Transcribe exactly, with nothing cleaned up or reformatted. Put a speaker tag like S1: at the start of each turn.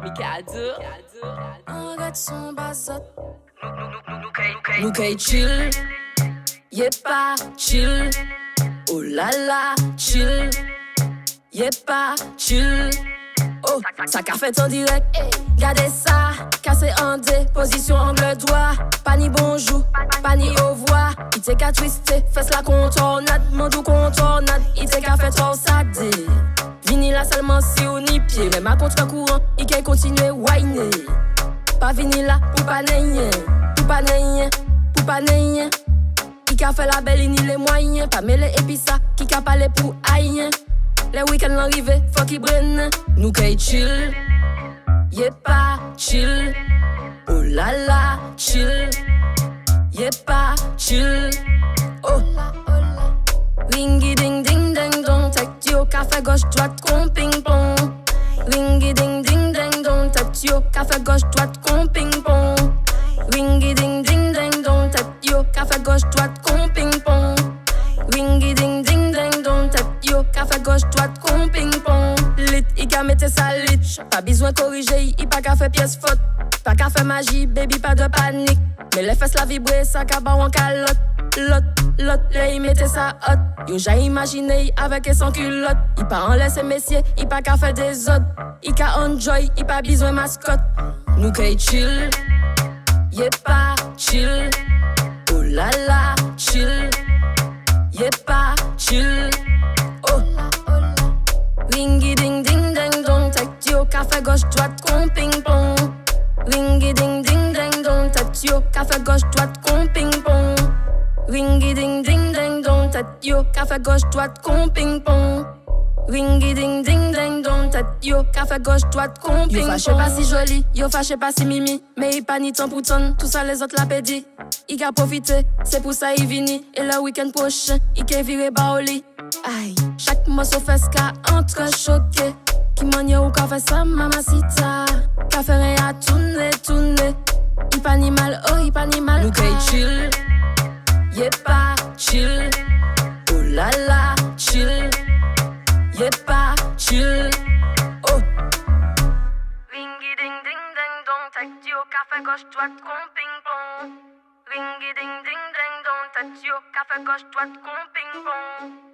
S1: Mikado.
S2: Arrête son bazot. Nous kay chill. Y'a pas chill. Oh la la, chill. Y'a pas chill. Oh, ça qu'a fait en direct. Gardez ça, cassé en dé, position angle droit. Pas ni bonjour, pas ni au revoir. Il t'est qu'à twister, fesse la contornade, mandou contornade. Il t'est qu'à faire torsade. Vini là seulement si on y pied. Mais ma contre courant, il qu'à continuer whiner. Pas vini là pour pas n'ayen, pour pas n'ayen, pour pas n'ayen. Il qu'a fait la belle, il ni les moyens. Pas mêler et puis ça, qui qu'a parlé pour aïen. Les week-ends l'arrivée, faut qu'il brenne. Nous kay chill. Y'a pas chill. Oh la la, chill. Y'a pas chill. Oh. Ringy ding ding ding dong. Tête yo, café gauche droite, con ping pong. Ringy ding ding ding dong. Tête yo, café gauche droite, con ping pong. Ringy ding ding ding dong. Tête yo, café gauche droite, con ping pong. Ringy ding ding ding dong. Tête yo, café gauche droite, con ping pong. Lit, il qu'a mette sa lit. Pas besoin corriger, il pas qu'à faire pièce faute. Pas qu'à faire magie, baby, pas de panique. Mais les fesses la vibrer, ça qu'à bas en calotte. Lot, lot, là il mettait sa hot. Yo j'ai imaginé avec et sans culotte. Il pas en laisse messieurs, il pas qu'à faire des autres. Il qu'à enjoy, il pas besoin mascotte. Nous kay chill. Y'a pas chill. Oh la la, chill. Y'a pas chill. Oh. Ringy ding ding ding dong. Tête yo, café gauche droite, con ping pong. Ringy ding ding ding dong. Tête yo, café gauche droite, con ping pong. Ringy ding ding ding dong. Tête yo, café gauche droite, con ping pong. Ringy ding ding ding dong. Tête yo, café gauche droite, con ping pong. Yo fâché pas si joli, yo fâché pas si mimi. Mais il pas ni temps pour ton, tout ça les autres l'a pédi. Il a profité, c'est pour ça il vini. Et le week-end prochain, il qu'est viré baoli. Aïe, chaque morceau fait ce qu'a entrechoqué. Qui manie ou qu'a fait ça, mamacita. Qu'a fait rien à tourner, tourner. Il pas ni mal, oh, il pas ni mal. Nous kay chill. Y'a pas chill. Oh la la, chill. Y'a pas chill. Oh. Ringy ding ding ding dong. Tête yo, café gauche droite, con ping pong. Ringy ding ding ding dong. Tête yo, café gauche droite, con ping pong.